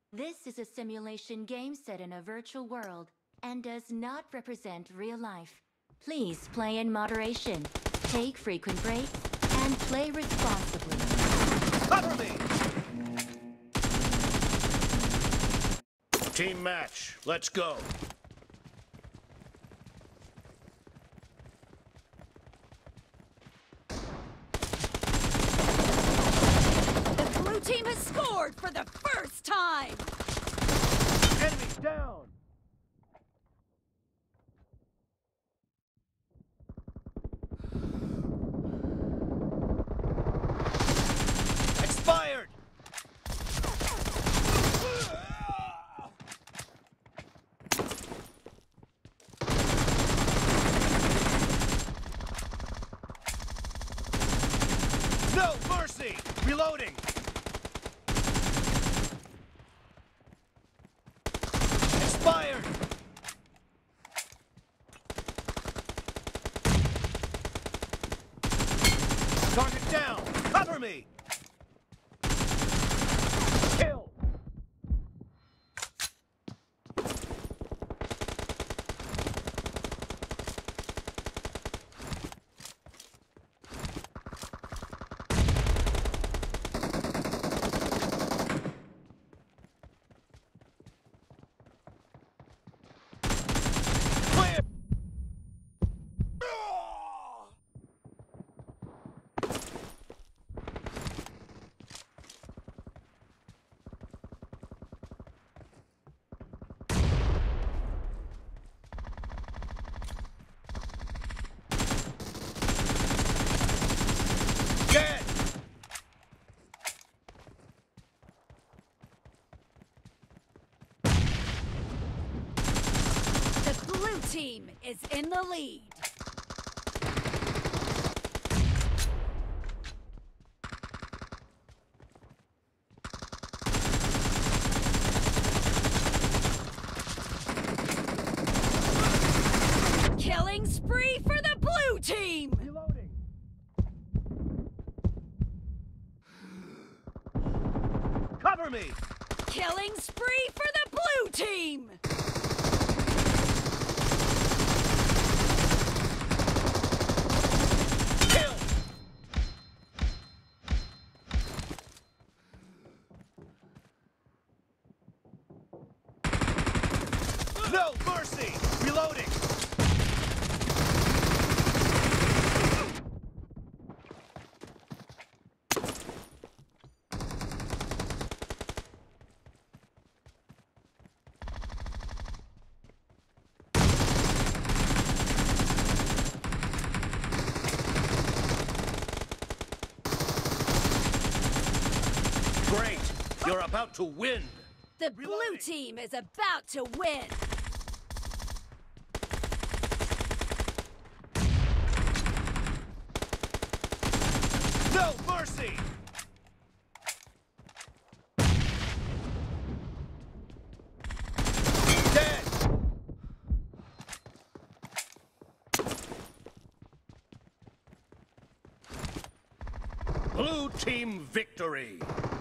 This is a simulation game set in a virtual world and does not represent real life. Please play in moderation, take frequent breaks, and play responsibly. Cover me! Team match, let's go. The blue team has scored for the first time! Enemy down! Expired! No mercy! Reloading! Expired! Target down! Cover me! Kill! Clear! Dead! The blue team is in the lead. Killing spree for the blue team! Reloading! Cover me! Killing spree for the blue team! Kill! No mercy! Reloading! Great! You're about to win! The blue Reloading. team is about to win! No mercy! Dead! Blue team victory!